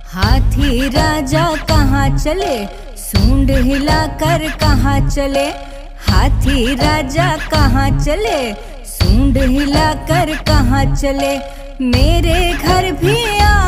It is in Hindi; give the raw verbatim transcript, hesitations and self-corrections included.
हाथी राजा कहाँ चले, सूंड हिलाकर कहाँ चले। हाथी राजा कहाँ चले, सूंड हिलाकर कहाँ चले। मेरे घर भी